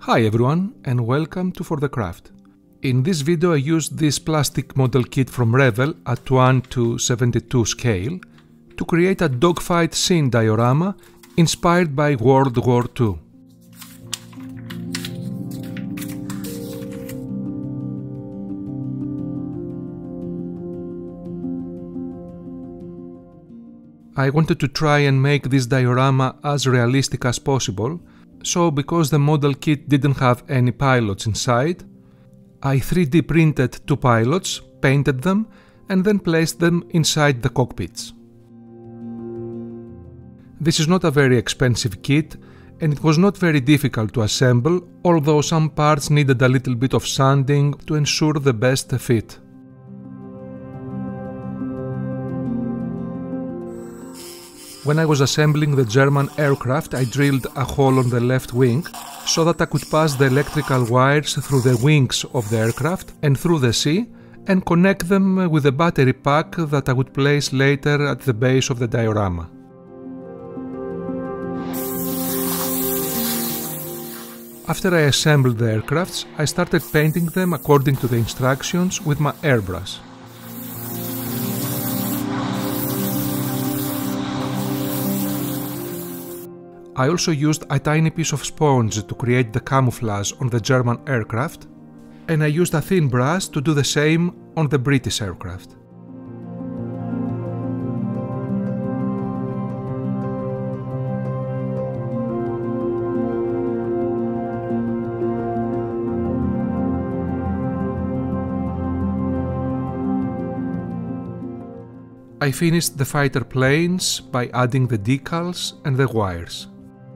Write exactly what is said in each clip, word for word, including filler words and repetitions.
Hi everyone and welcome to For the Craft. In this video I used this plastic model kit from Revell at one to seventy-two scale to create a dogfight scene diorama inspired by World War Two. I wanted to try and make this diorama as realistic as possible, so because the model kit didn't have any pilots inside, I three D printed two pilots, painted them, and then placed them inside the cockpits. This is not a very expensive kit, and it was not very difficult to assemble, although some parts needed a little bit of sanding to ensure the best fit. When I was assembling the German aircraft, I drilled a hole on the left wing so that I could pass the electrical wires through the wings of the aircraft and through the sea and connect them with a battery pack that I would place later at the base of the diorama. After I assembled the aircrafts, I started painting them according to the instructions with my airbrush. I also used a tiny piece of sponge to create the camouflage on the German aircraft, and I used a thin brush to do the same on the British aircraft. I finished the fighter planes by adding the decals and the wires.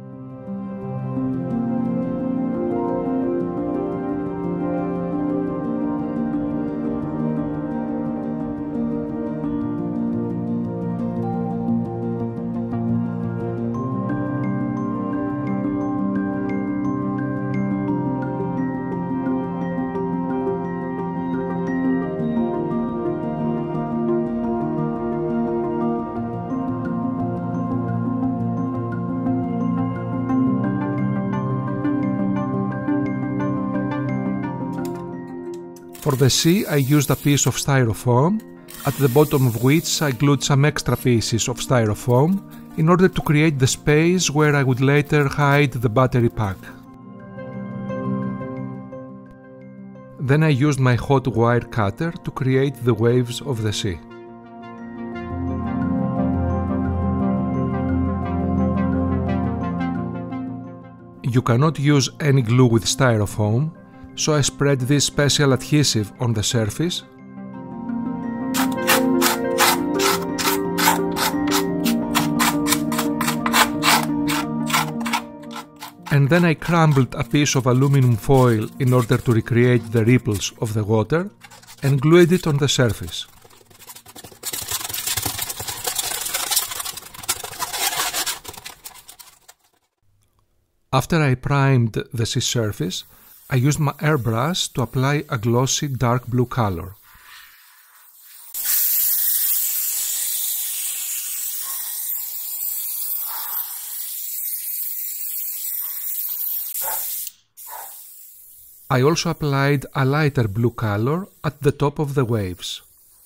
For the sea, I used a piece of styrofoam, at the bottom of which I glued some extra pieces of styrofoam in order to create the space where I would later hide the battery pack. Then I used my hot wire cutter to create the waves of the sea. You cannot use any glue with styrofoam, so I spread this special adhesive on the surface. And then I crumbled a piece of aluminum foil in order to recreate the ripples of the water and glued it on the surface. After I primed the sea surface, I used my airbrush to apply a glossy dark blue color. I also applied a lighter blue color at the top of the waves.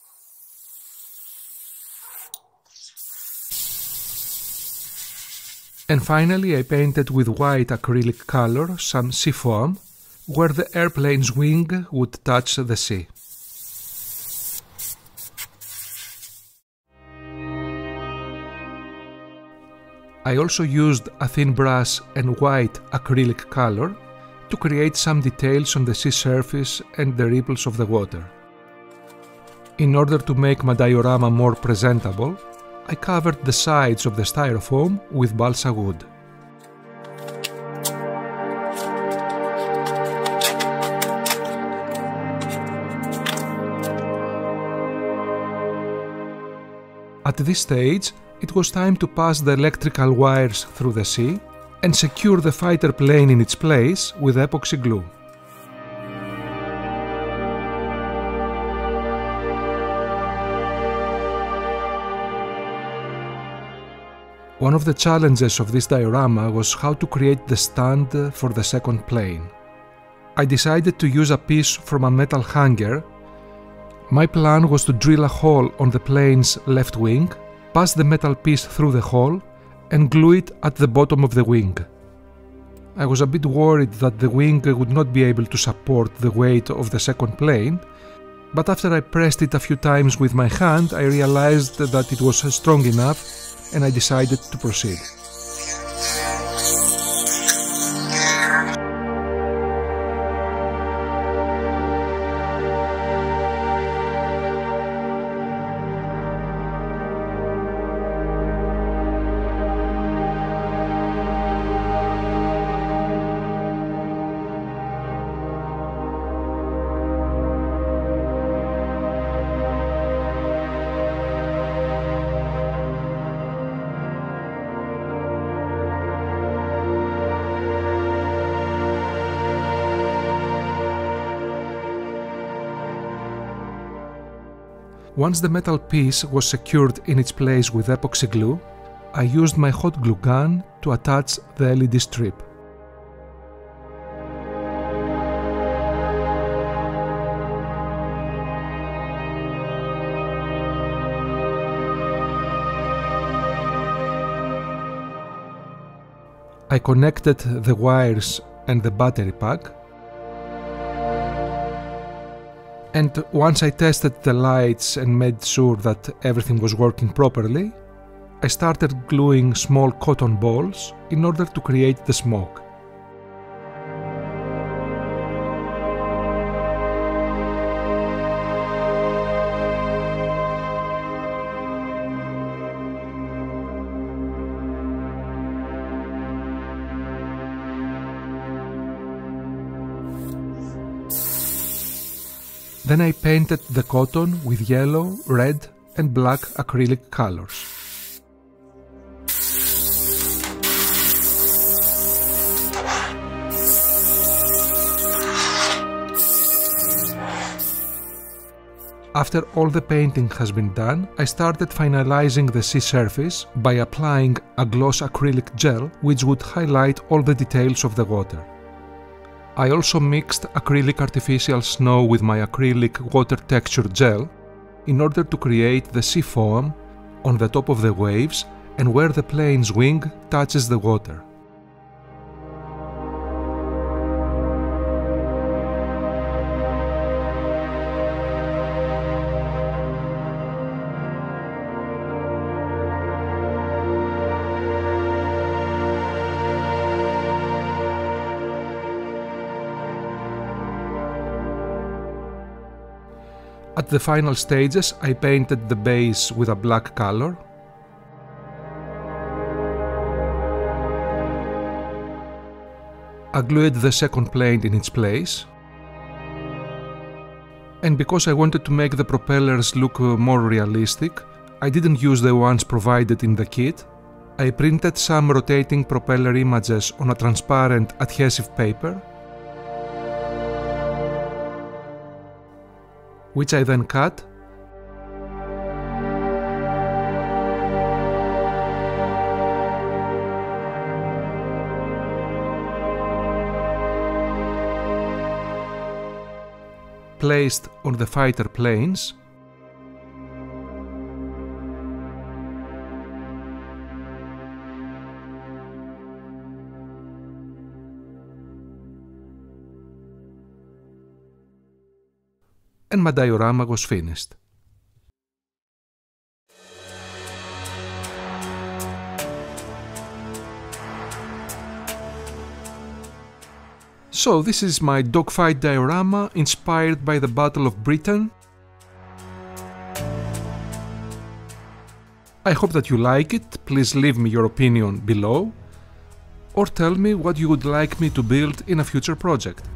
And finally I painted with white acrylic color some sea foam, where the airplane's wing would touch the sea. I also used a thin brush and white acrylic color to create some details on the sea surface and the ripples of the water. In order to make my diorama more presentable, I covered the sides of the styrofoam with balsa wood. At this stage, it was time to pass the electrical wires through the sea and secure the fighter plane in its place with epoxy glue. One of the challenges of this diorama was how to create the stand for the second plane. I decided to use a piece from a metal hanger. My plan was to drill a hole on the plane's left wing, pass the metal piece through the hole, and glue it at the bottom of the wing. I was a bit worried that the wing would not be able to support the weight of the second plane, but after I pressed it a few times with my hand, I realized that it was strong enough and I decided to proceed. Once the metal piece was secured in its place with epoxy glue, I used my hot glue gun to attach the L E D strip. I connected the wires and the battery pack. And once I tested the lights and made sure that everything was working properly, I started gluing small cotton balls in order to create the smoke. Then I painted the cotton with yellow, red and black acrylic colors. After all the painting has been done, I started finalizing the sea surface by applying a gloss acrylic gel which would highlight all the details of the water. I also mixed acrylic artificial snow with my acrylic water texture gel in order to create the sea foam on the top of the waves and where the plane's wing touches the water. At the final stages, I painted the base with a black color. I glued the second plane in its place. And because I wanted to make the propellers look more realistic, I didn't use the ones provided in the kit. I printed some rotating propeller images on a transparent adhesive paper, which I then cut. Placed on the fighter planes. And my diorama was finished. So this is my dogfight diorama inspired by the Battle of Britain. I hope that you like it. Please leave me your opinion below, or tell me what you would like me to build in a future project.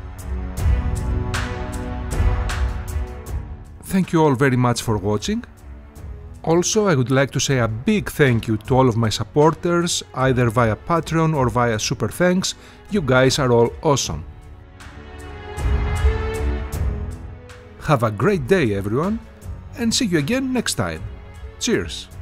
Thank you all very much for watching. Also, I would like to say a big thank you to all of my supporters, either via Patreon or via SuperThanks. You guys are all awesome. Have a great day, everyone, and see you again next time. Cheers!